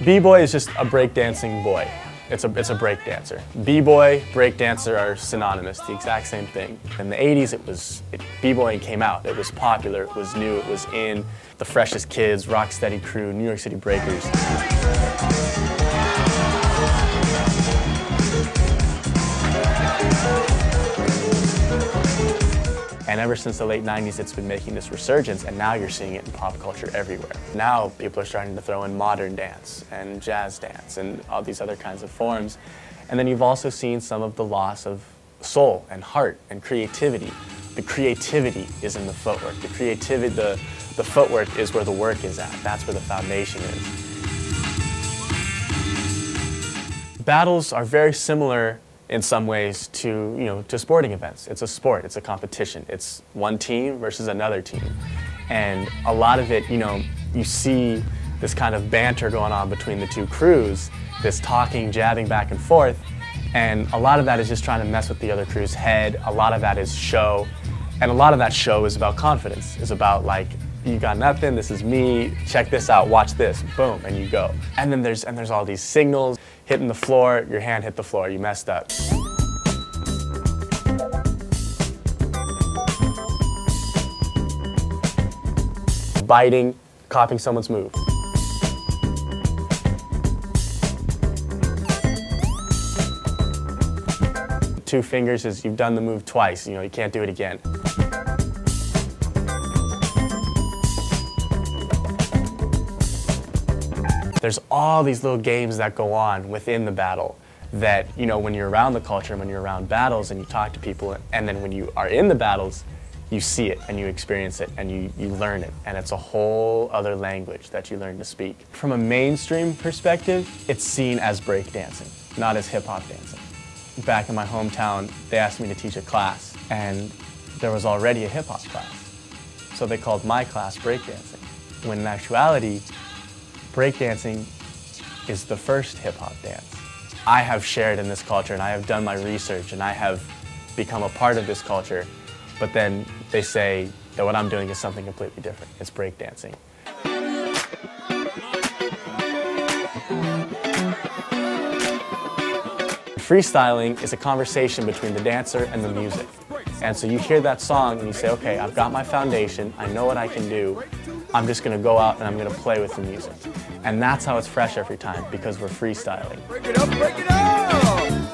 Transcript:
B-boy is just a breakdancing boy. It's a breakdancer. B-boy, breakdancer are synonymous, the exact same thing. In the 80s, B-boying came out. It was popular, it was new, it was in. The Freshest Kids, Rocksteady Crew, New York City Breakers. And ever since the late 90s, it's been making this resurgence, and now you're seeing it in pop culture everywhere. Now people are starting to throw in modern dance and jazz dance and all these other kinds of forms. And then you've also seen some of the loss of soul and heart and creativity. The creativity is in the footwork. The creativity, the footwork is where the work is at. That's where the foundation is. Battles are very similar in some ways to sporting events. It's a sport, it's a competition. It's one team versus another team. And a lot of it, you see this kind of banter going on between the two crews, this talking, jabbing back and forth, and a lot of that is just trying to mess with the other crew's head. A lot of that is show, and a lot of that show is about confidence. It's about like, you got nothing, this is me, check this out, watch this, boom, and you go. And then there's all these signals, hitting the floor, your hand hit the floor, you messed up. Biting, copying someone's move. Two fingers is you've done the move twice, you can't do it again. There's all these little games that go on within the battle that, when you're around the culture and when you're around battles and you talk to people, and then when you are in the battles, you see it and you experience it and you learn it, and it's a whole other language that you learn to speak. From a mainstream perspective, it's seen as breakdancing, not as hip-hop dancing. Back in my hometown, they asked me to teach a class, and there was already a hip-hop class. So they called my class breakdancing, when in actuality, breakdancing is the first hip-hop dance. I have shared in this culture, and I have done my research, and I have become a part of this culture, but then they say that what I'm doing is something completely different. It's breakdancing. Freestyling is a conversation between the dancer and the music. And so you hear that song and you say, okay, I've got my foundation, I know what I can do, I'm just going to go out and I'm going to play with the music. And that's how it's fresh every time, because we're freestyling. Break it up, break it up!